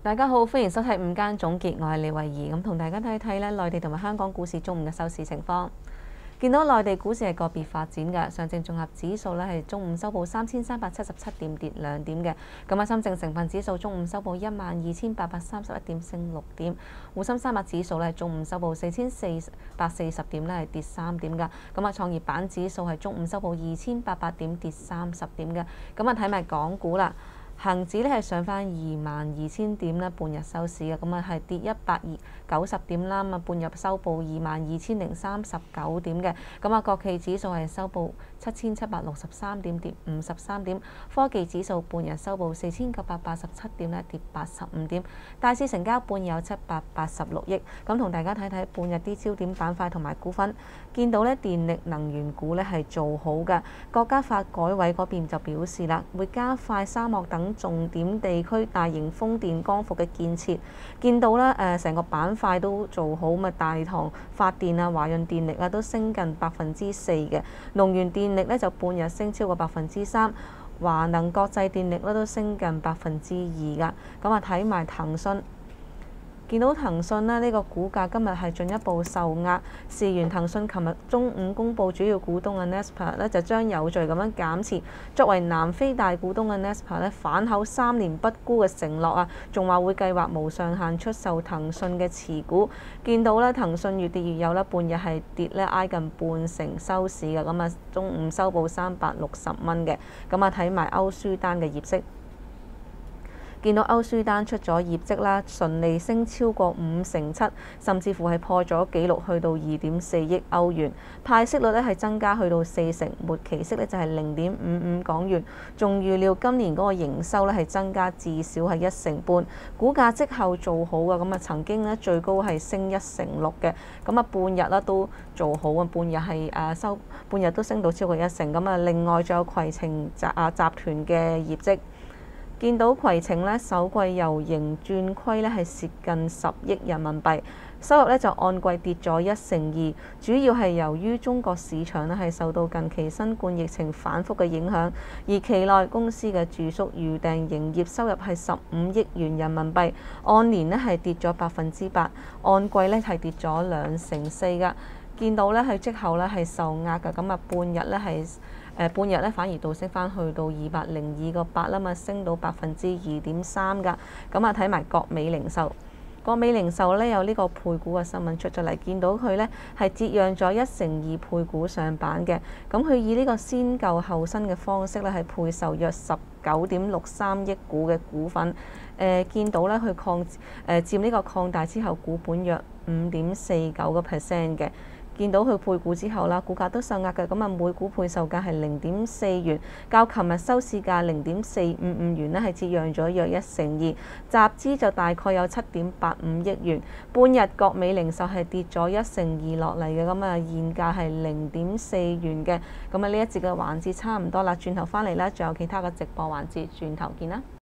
大家好，歡迎收睇午間總結，我係李慧儀，咁同大家睇睇咧內地同埋香港股市中午嘅收市情況。見到內地股市係個別發展嘅，上證綜合指數咧係中午收報3377點，跌2點嘅。咁啊，深證成分指數中午收報12831點，升6點。滬深300指數咧中午收報4440點咧，係跌3點㗎。咁啊，創業板指數係中午收報2800點，跌30點嘅。咁啊，睇埋港股啦。恒指咧係上返22000點啦，半日收市嘅，咁啊係跌190點啦，咁啊半日收報22039點嘅，咁啊國企指數係收報7763點，跌53點，科技指數半日收報4987點咧，跌85點，大市成交半有786億，咁同大家睇睇半日啲焦點板塊同埋股份，見到咧電力能源股咧係做好嘅，國家發改委嗰邊就表示啦，會加快沙漠等重點地區大型風電光伏嘅建設，見到咧成個板塊都做好，咁啊大唐發電啊、華潤電力啊都升近4%嘅，能源電力咧就半日升超過3%，華能國際電力咧都升近2%噶。咁啊睇埋騰訊。見到騰訊呢個股價今日係進一步受壓，事緣騰訊琴日中午公佈主要股東嘅 Naspers 咧就將有序咁樣減持，作為南非大股東嘅 Naspers 咧反口3年不沽嘅承諾啊，仲話會計劃無上限出售騰訊嘅持股。見到咧騰訊越跌越有啦，半日係跌咧挨近半成收市嘅，咁啊中午收報360蚊嘅。咁啊睇埋歐舒丹嘅業績。見到歐舒丹出咗業績啦，純利升超過7%，甚至乎係破咗紀錄，去到2.4億歐元。派息率咧係增加去到40%，末期息咧就係0.55港元。仲預料今年嗰個營收咧係增加至少係1.5%。股價績後做好嘅，咁啊曾經咧最高係升1.6%嘅，咁啊半日咧都做好啊，半日係半日都升到超過1%。咁啊另外仲有攜程集團嘅業績。見到攜程咧首季由盈轉虧咧係蝕近10億人民幣，收入咧就按季跌咗1%，主要係由於中國市場咧係受到近期新冠疫情反覆嘅影響，而期內公司嘅住宿預訂營業收入係15億元人民幣，按年咧係跌咗8%，按季咧係跌咗2.4%㗎。見到咧係績後咧係受壓㗎，咁啊半日咧反而倒升翻去到202.8啦嘛，升到2.3%㗎。咁啊睇埋國美零售，國美零售咧有呢個配股嘅新聞出咗嚟，見到佢咧係折讓咗1/2配股上板嘅。咁佢以呢個先舊後新嘅方式咧係配售約19.63億股嘅股份。見到咧佢佔呢個擴大之後股本約5.49%嘅。見到佢配股之後啦，股價都受壓嘅，咁啊每股配售價係0.4元，較琴日收市價0.455元咧係折讓咗約1/2，集資就大概有7.85億元。半日國美零售係跌咗1/2落嚟嘅，咁啊現價係0.4元嘅。咁啊呢一節嘅環節差唔多啦，轉頭返嚟啦，仲有其他嘅直播環節，轉頭見啦。